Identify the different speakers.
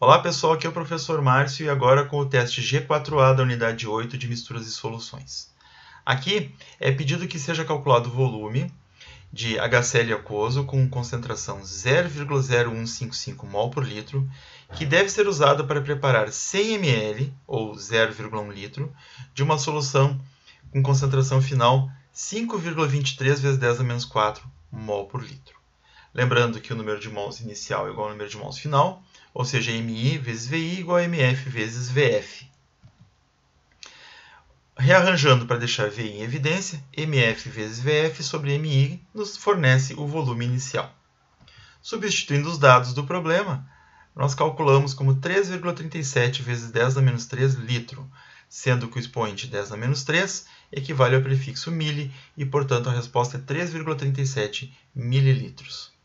Speaker 1: Olá pessoal, aqui é o professor Márcio e agora com o teste G4A da unidade 8 de misturas e soluções. Aqui é pedido que seja calculado o volume de HCl aquoso com concentração 0,0155 mol por litro, que deve ser usado para preparar 100 ml, ou 0,1 litro, de uma solução com concentração final 5,23 vezes 10 a menos 4 mol por litro. Lembrando que o número de mols inicial é igual ao número de mols final, ou seja, MI vezes VI igual a MF vezes VF. Rearranjando para deixar VI em evidência, MF vezes VF sobre MI nos fornece o volume inicial. Substituindo os dados do problema, nós calculamos como 3,37 vezes 10 a menos 3 litro, sendo que o expoente 10 a menos 3 equivale ao prefixo mili e, portanto, a resposta é 3,37 mililitros.